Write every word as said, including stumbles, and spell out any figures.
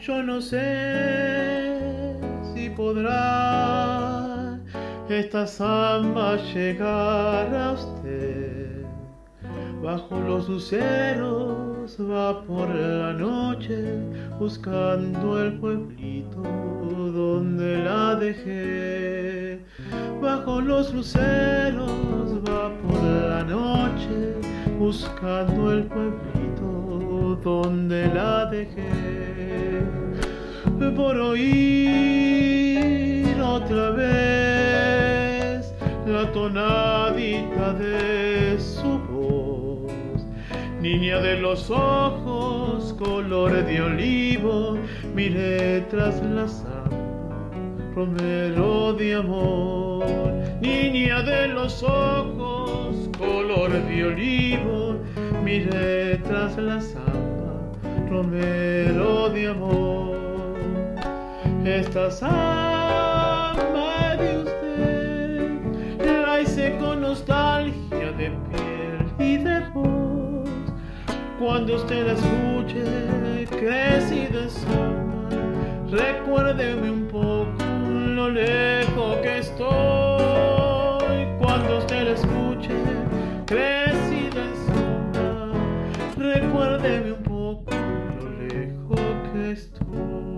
Yo no sé si podrá esta samba llegar a usted. Bajo los luceros va por la noche buscando el pueblito donde la dejé. Bajo los luceros va por la noche buscando el pueblito donde la dejé. Por oír otra vez la tonadita de su voz, niña de los ojos color de olivo, miré tras la samba, romero de amor. Niña de los ojos color de olivo, miré tras la samba, romero de amor. Esta samba de usted la hice con nostalgia de piel y de voz. Cuando usted la escuche, crecida en samba, recuérdeme un poco lo lejos que estoy. Cuando usted la escuche, crecida en samba, recuérdeme un poco lo lejos que estoy.